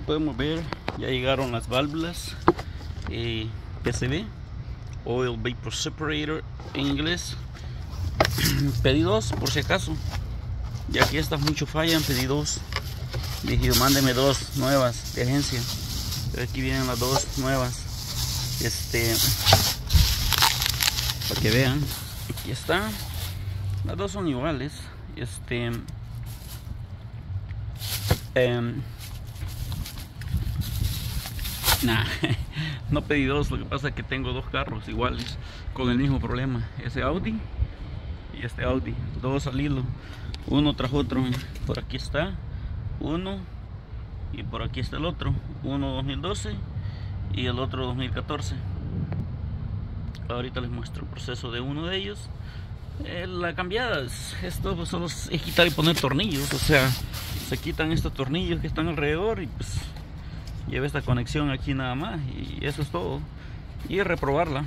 podemos ver, ya llegaron las válvulas PCV, Oil Vapor Separator en inglés. Pedí dos por si acaso, ya que estas mucho fallan. Pedí dos, dije mándeme dos nuevas de agencia, pero aquí vienen las dos nuevas, para que vean. Aquí está, las dos son iguales. Nah, no pedí dos, lo que pasa es que tengo dos carros iguales con el mismo problema, ese Audi y este Audi, dos al hilo, uno tras otro. Por aquí está uno y por aquí está el otro, uno 2012 y el otro 2014. Ahorita les muestro el proceso de uno de ellos. La cambiada, esto pues solo es quitar y poner tornillos, o sea, se quitan estos tornillos que están alrededor y pues lleva esta conexión aquí nada más, y eso es todo. Y reprobarla,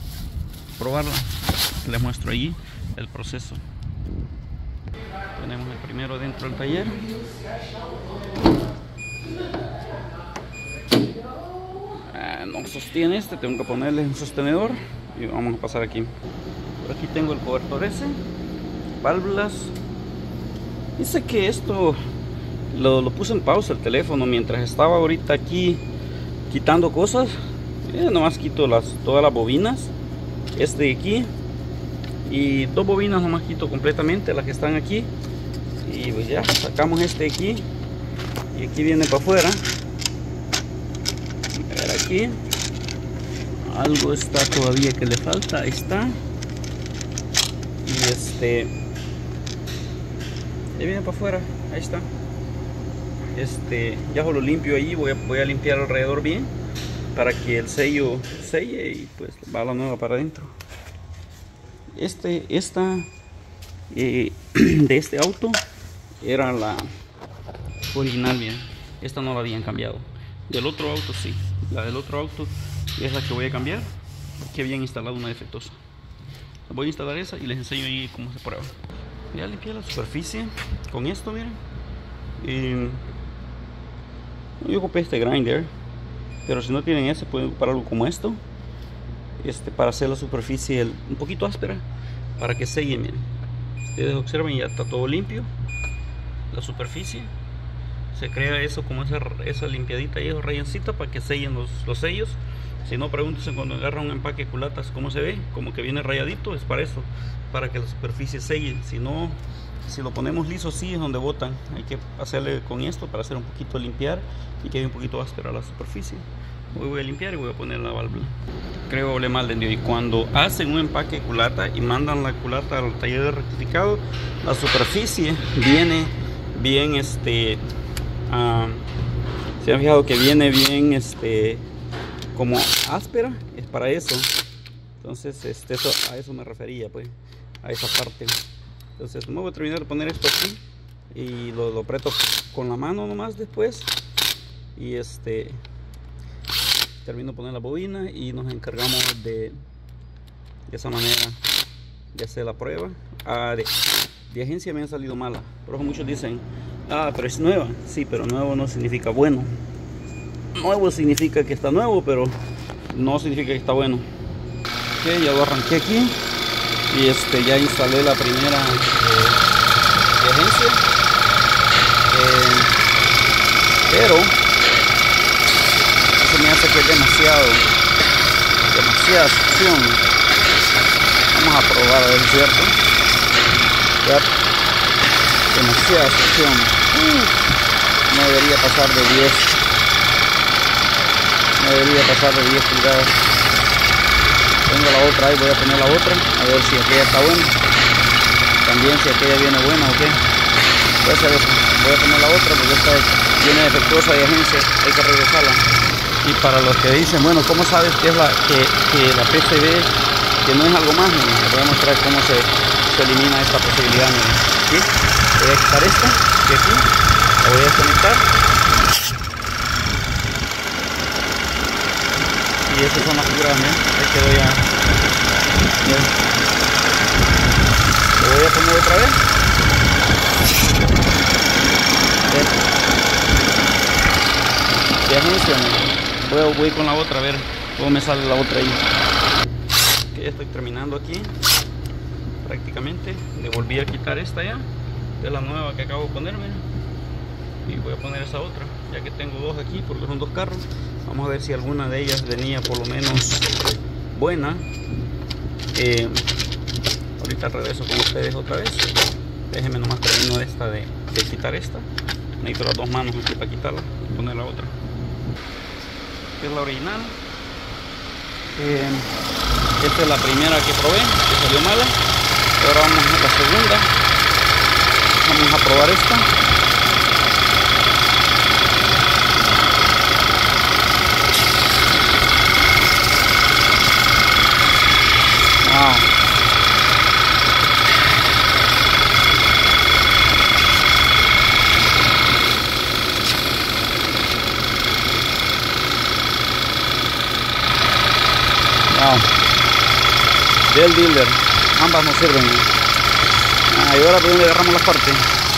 les muestro allí el proceso. Tenemos el primero dentro del taller. No sostiene tengo que ponerle un sostenedor y vamos a pasar aquí. Por aquí tengo el cobertor ese, válvulas. Dice que esto lo puse en pausa el teléfono mientras estaba ahorita aquí quitando cosas. Nomás quito todas las bobinas, de aquí, y dos bobinas nomás quito completamente, las que están aquí, y pues ya sacamos de aquí, y aquí viene para afuera. A ver, aquí algo está todavía que le falta, ahí está, y ahí viene para afuera, ahí está. Ya lo limpio allí, voy a limpiar alrededor bien para que el sello selle y pues va la nueva para adentro. De este auto era la original, bien. Esta no la habían cambiado. Del otro auto sí, la del otro auto es la que voy a cambiar, que habían instalado una defectuosa. Voy a instalar esa y les enseño ahí cómo se prueba. Ya limpié la superficie con esto, miren. Yo ocupé este grinder, pero si no tienen ese pueden ocupar algo como esto, para hacer la superficie un poquito áspera, para que selle. Miren, ustedes observen, ya está todo limpio, la superficie se crea eso, como esa limpiadita y esos rayoncitos para que sellen los sellos. Si no, pregúntense cuando agarran un empaque de culatas cómo se ve, como que viene rayadito, es para eso, para que la superficie selle. Si no, si lo ponemos liso, sí es donde botan. Hay que hacerle con esto para hacer un poquito limpiar y quede un poquito áspera la superficie. Hoy voy a limpiar y voy a poner la válvula. Creo que hablé mal de Dios. Y cuando hacen un empaque de culata y mandan la culata al taller de rectificado, la superficie viene bien, se han fijado que viene bien, como áspera, es para eso. Entonces, a eso me refería, pues, a esa parte. Entonces, no voy a terminar de poner esto aquí y lo aprieto con la mano nomás después, y termino de poner la bobina y nos encargamos de esa manera de hacer la prueba. De agencia me han salido malas, por eso muchos dicen, pero es nueva. Sí, pero nuevo no significa bueno. Nuevo significa que está nuevo, pero no significa que está bueno. Ok, ya lo arranqué aquí y ya instalé la primera de agencia, pero eso me hace que es demasiada succión. Vamos a probar a ver, ¿cierto? Yep. Demasiada succión. No debería pasar de 10. No debería pasar de 10 pulgadas. Tengo la otra ahí, voy a poner la otra, a ver si aquella está buena. También si aquella viene buena o qué. Voy a hacer eso. Voy a poner la otra porque esta viene defectuosa de agencia, hay que regresarla. Y para los que dicen, bueno, ¿cómo sabes que es la PCV, que no es algo más? Les voy a mostrar cómo se elimina esta posibilidad. ¿Sí? Voy a quitar esta de aquí, la voy a desconectar. Y estas son las figuras, ahí quedó ya. Lo voy a poner otra vez. ya funciona. Voy con la otra a ver cómo me sale la otra ahí. Ok, ya estoy terminando aquí. Prácticamente. Le volví a quitar esta ya. De la nueva que acabo de ponerme. Y voy a poner esa otra. Ya que tengo dos aquí porque son dos carros. Vamos a ver si alguna de ellas venía por lo menos buena. Ahorita regreso con ustedes otra vez. Déjenme nomás termino esta de quitar esta. Necesito las dos manos aquí para quitarla y poner la otra. Esta es la original. Esta es la primera que probé, que salió mala. Ahora vamos a la segunda. Vamos a probar esta. Wow. Wow. Del dealer, ambas nos sirven. Y ahora por donde agarramos las partes.